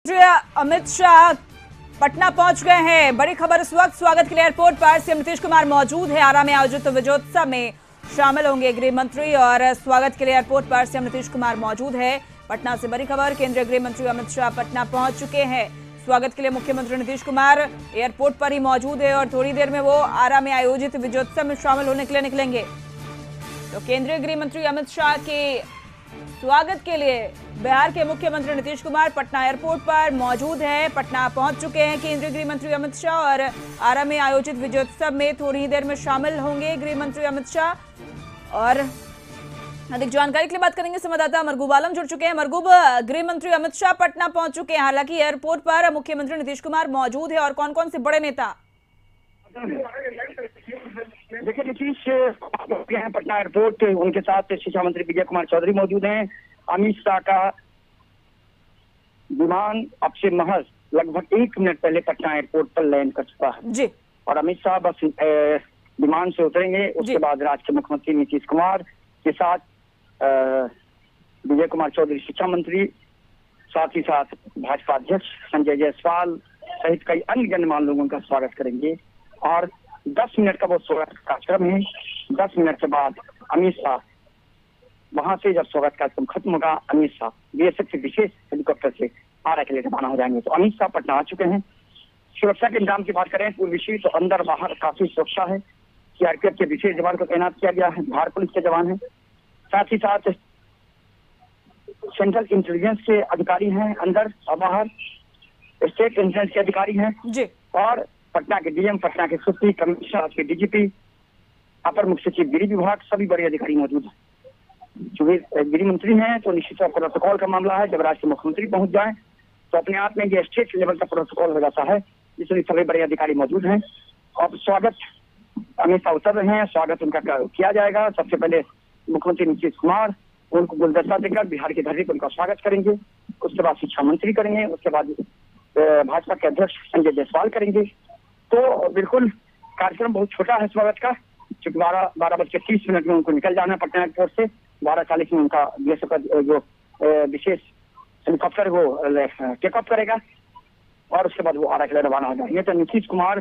अमित शाह पटना पहुंच गए हैं। बड़ी खबर इस वक्त, स्वागत के लिए एयरपोर्ट पर सीएम नीतीश कुमार मौजूद है। आरा में आयोजित विजयोत्सव में शामिल होंगे गृह मंत्री और स्वागत के लिए एयरपोर्ट पर सीएम नीतीश कुमार मौजूद है। पटना से बड़ी खबर, केंद्रीय गृह मंत्री अमित शाह पटना पहुंच चुके हैं। स्वागत के लिए मुख्यमंत्री नीतीश कुमार एयरपोर्ट पर ही मौजूद है और थोड़ी देर में वो आरा में आयोजित विजयोत्सव में शामिल होने के लिए निकलेंगे। तो केंद्रीय गृह मंत्री अमित शाह के स्वागत के लिए बिहार के मुख्यमंत्री नीतीश कुमार पटना एयरपोर्ट पर मौजूद हैं। पटना पहुंच चुके हैं केंद्रीय गृह मंत्री अमित शाह और आरा में आयोजित विजयोत्सव में थोड़ी ही देर में शामिल होंगे गृह मंत्री अमित शाह। और अधिक जानकारी के लिए बात करेंगे, संवाददाता मरगूब आलम जुड़ चुके हैं। मरगूब, गृह मंत्री अमित शाह पटना पहुंच चुके हैं, हालांकि एयरपोर्ट पर मुख्यमंत्री नीतीश कुमार मौजूद है और कौन कौन से बड़े नेता? देखिए, नीतीश हैं पटना एयरपोर्ट, उनके साथ शिक्षा मंत्री विजय कुमार चौधरी मौजूद हैं। अमित शाह का विमान अब से महज लगभग 1 मिनट पहले पटना एयरपोर्ट पर लैंड कर चुका है जी। और अमित शाह बस विमान से उतरेंगे। उसके बाद राज्य के मुख्यमंत्री नीतीश कुमार के साथ विजय कुमार चौधरी शिक्षा मंत्री, साथ ही साथ भाजपा अध्यक्ष संजय जायसवाल सहित कई अन्य गणमान्य लोगों का स्वागत करेंगे। और 10 मिनट का वो स्वागत कार्यक्रम है। 10 मिनट के बाद अमित शाह वहां से, जब स्वागत कार्यक्रम खत्म होगा, अमित शाह बीएसएफ के विशेष हेलीकॉप्टर से आरा के लिए रवाना हो जाएंगे। तो अमित शाह पटना आ चुके हैं। सुरक्षा के इंतजाम की बात करें पूर्वी से, तो अंदर बाहर काफी सुरक्षा है। सीआरपीएफ के विशेष जवान को तैनात किया गया है, बिहार पुलिस के जवान है, साथ ही साथ सेंट्रल इंटेलिजेंस के अधिकारी हैं अंदर और बाहर, स्टेट इंटेलिजेंस के अधिकारी हैं जी। और पटना के डीएम, पटना के एसपी, कमिश्नर के डीजीपी, अपर मुख्य सचिव गृह विभाग, सभी बड़े अधिकारी मौजूद हैं। चूंकि गृह मंत्री हैं तो निश्चित तौर पर प्रोटोकॉल का मामला है। जब राज्य के मुख्यमंत्री पहुंच जाए तो अपने आप में ये स्टेट लेवल का प्रोटोकॉल हो जाता है, इसलिए सभी बड़े अधिकारी मौजूद हैं। और स्वागत अमित शाह उतर रहे हैं, स्वागत उनका किया जाएगा। सबसे पहले मुख्यमंत्री नीतीश कुमार उनको गुलदस्ता देकर बिहार की धरती पर उनका स्वागत करेंगे। उसके बाद शिक्षा मंत्री करेंगे, उसके बाद भाजपा के अध्यक्ष संजय जायसवाल करेंगे। तो बिल्कुल कार्यक्रम बहुत छोटा है स्वागत का, क्योंकि 12:30 में उनको निकल जाना है पटना एयरपोर्ट से। 12:40 में उनका बीएसएफ का जो विशेष हेलीकॉप्टर वो टेक ऑफ करेगा और उसके बाद वो आरा के लिए रवाना हो जाएंगे। तो नीतीश कुमार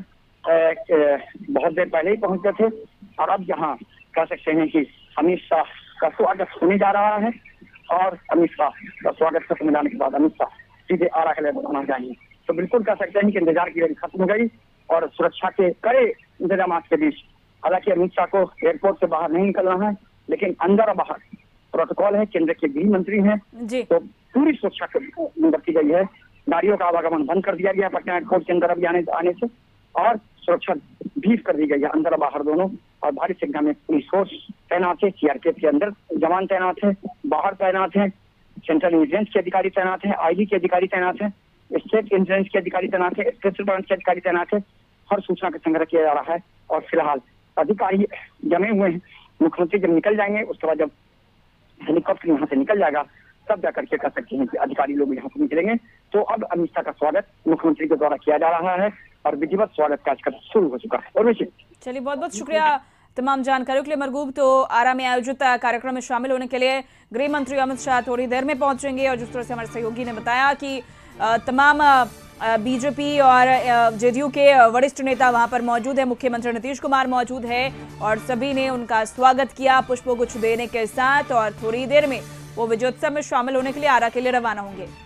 बहुत देर पहले ही पहुंच गए थे और अब यहाँ कह सकते हैं कि अमित शाह का स्वागत होने जा रहा है और अमित शाह का स्वागत खत्म हो जाने के बाद अमित शाह सीधे आरा के लिए रवाना हो जाएंगे। तो बिल्कुल कह सकते हैं कि इंतजार की घड़ी खत्म हो गई और सुरक्षा के कड़े इंतजाम के बीच, हालांकि अमित शाह को एयरपोर्ट से बाहर नहीं निकलना है, लेकिन अंदर और बाहर प्रोटोकॉल है। केंद्र के गृह मंत्री हैं तो पूरी सुरक्षा बरती गई है। गाड़ियों का आवागमन बंद कर दिया गया पटना एयरपोर्ट के अंदर अभी आने से, और सुरक्षा भीड़ कर दी गई है अंदर और बाहर दोनों। और भारी संख्या में पुलिस फोर्स तैनात है, सीआरपीएफ के अंदर जवान तैनात है, बाहर तैनात है, सेंट्रल इंटेलिजेंस के अधिकारी तैनात है, आईबी के अधिकारी तैनात है, स्टेट इंटेलिजेंस के अधिकारी तैनात है, स्पेशल ब्रांच के अधिकारी तैनात है। हर सूचना का संग्रह किया जा रहा है और फिलहाल अधिकारी जमे हुए हैं। मुख्यमंत्री जब निकल जाएंगे, उसके बाद जब हेलीकॉप्टर यहाँ से निकल जाएगा, तब जाकर के कह सकते हैं कि अधिकारी लोग यहाँ से निकलेंगे। तो अब अमित शाह का स्वागत मुख्यमंत्री के द्वारा किया जा रहा है और विधिवत स्वागत कार्यक्रम शुरू हो चुका है। और चलिए, बहुत बहुत शुक्रिया तमाम जानकारियों के लिए मरगूब। तो आरा में आयोजित कार्यक्रम में शामिल होने के लिए गृह मंत्री अमित शाह थोड़ी देर में पहुंचेंगे और जिस तरह से हमारे सहयोगी ने बताया कि तमाम बीजेपी और जेडीयू के वरिष्ठ नेता वहां पर मौजूद है, मुख्यमंत्री नीतीश कुमार मौजूद है और सभी ने उनका स्वागत किया पुष्पगुच्छ देने के साथ और थोड़ी देर में वो विजयोत्सव में शामिल होने के लिए आरा के लिए रवाना होंगे।